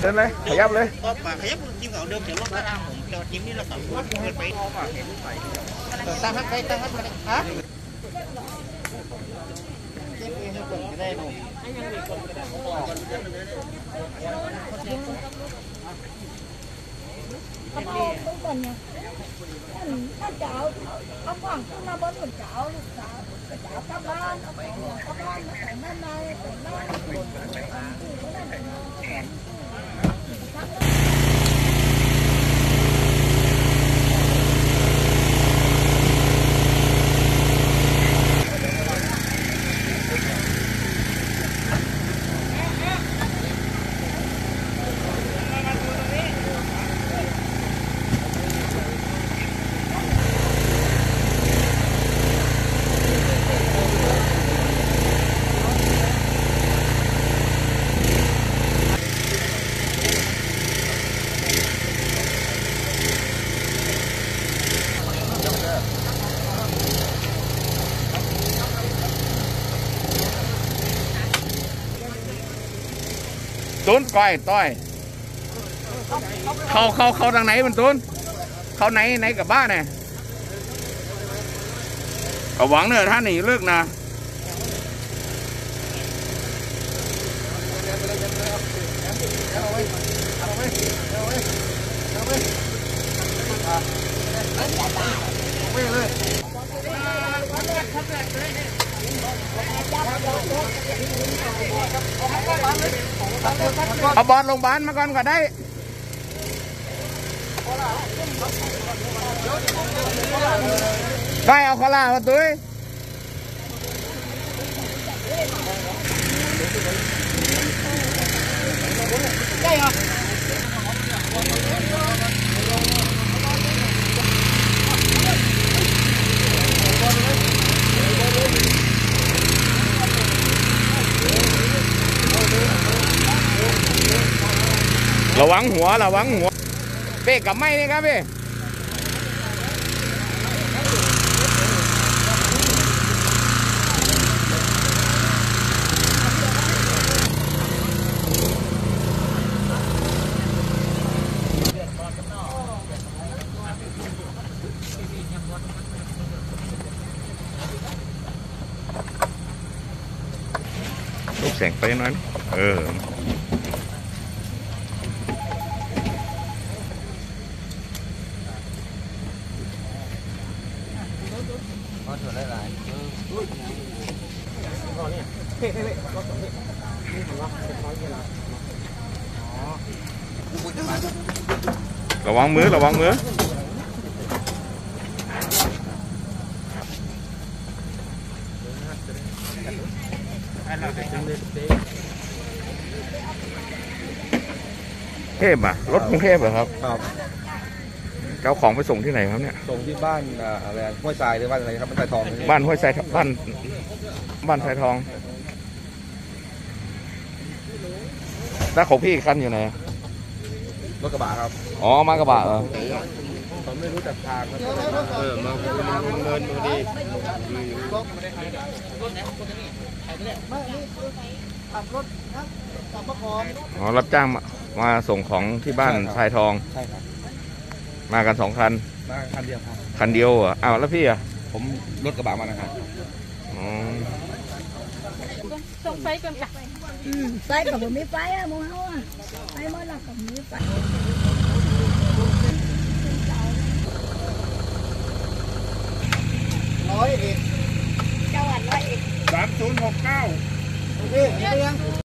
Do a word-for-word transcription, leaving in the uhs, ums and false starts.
ดินเลยขยับเลยก็ป่าขยับจิ้มเขาเดิมเดี๋ยวรถมาทางผมจะจิ้มนี่เราต่ำเกินไปตั้งฮัทไปตั้งฮัทมาเลยฮะจิ้มเองให้คนจะได้หนุ่มเขาเอาทุกคนเนี่ยถ้าเจ้าเอาฟังขึ้นมาบนหัวเจ้าลูกสาวเจ้ากลับบ้านเอาของกลับบ้านมาใส่แม่ในใส่แม่ตุ้นก้อยต้อยเขาเขาเขาทางไหนมันตุ้นเขาไหนไหนกับบ้านเนี่ยก็หวังเนอะท่านหนีเลิกนะเอาบอลลงบ้านมาก่อนก็ได้ใครเอาข้าวลามาตุ้ยได้เหรอระวังหัวระวังหัวเป๊กกับไม้นี่ครับพี่ลูกแสงไปน้อยเออระวังมือระวังมือเทพอ่ะรถกรุงเทพเหรอครับครับเจ้าของไปส่งที่ไหนครับเนี่ยส่งที่บ้านอะไรห้วยทรายหรือบ้านอะไรครับบ้านทรายทองบ้านห้วยทรายบ้านบ้านทรายทองแล้วของพี่คันอยู่ไหนรถกระบะครับอ๋อมากระบะเหรอผมไม่รู้จักทางเออมาเงินดูดิขับรถครับขับมะขออ๋อรับจ้างมามาส่งของที่บ้านทรายทองใช่ครับมากันสองคันมาคันเดียวครับคันเดียวเหรออ้าวแล้วพี่อ่ะผมรถกระบะมานะครับอ๋อส่งไฟก่อนจ้ะไฟกับผมมีไฟอะมองเขาอะไฟเมื่อเรากับมีไฟร้อยเอ็ดจังหวัดร้อยเอ็ดสามศูนย์หกเก้าโอเคยัง